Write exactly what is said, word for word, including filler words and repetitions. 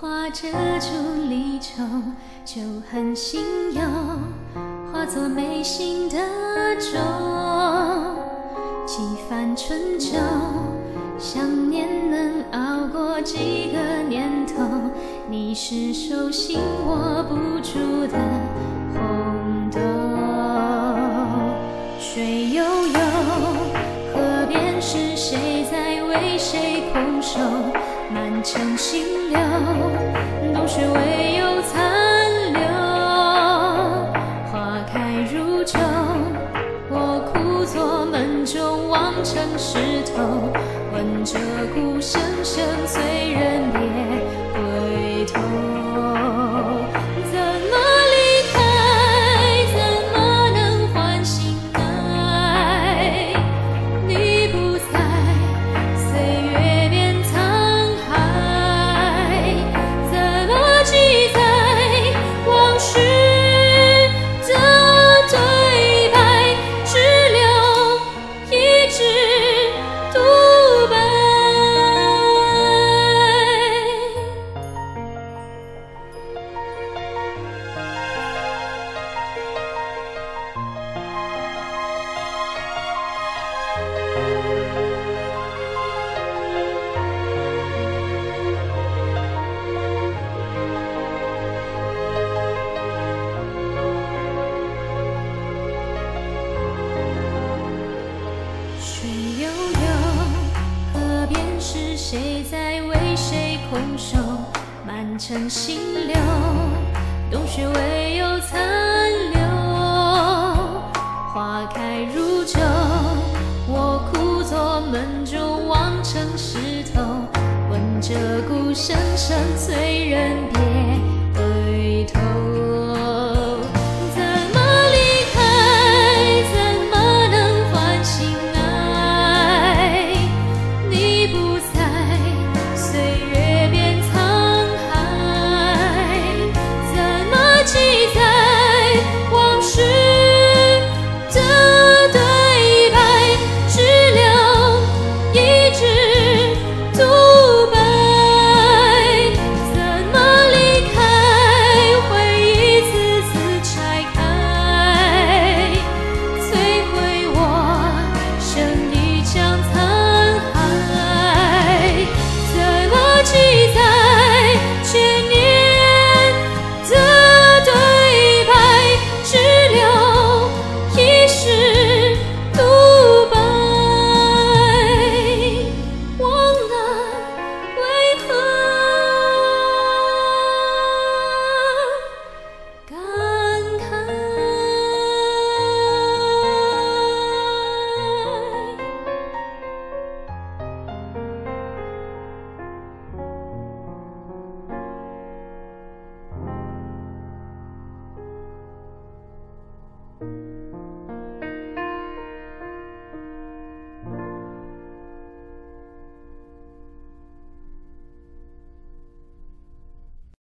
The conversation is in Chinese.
花遮住离愁，就很心忧，化作眉心的皱。几番春秋，想念能熬过几个年头，你是手心握不住的红豆。水悠悠，河边是谁在为谁空守？满城星流，冬雪唯有残留。花开如酒，我枯坐门中望成石头，闻着鼓声声随人别回头。怎么离开，怎么能唤醒爱？你不在，岁月变沧海，怎么记载往事的对白，只留一支独白。水悠悠，河边是谁在为谁空守？满城星流，冬雪唯有残留。花开如酒，我枯坐门中望成石头，闻着鼓声声随人别回头。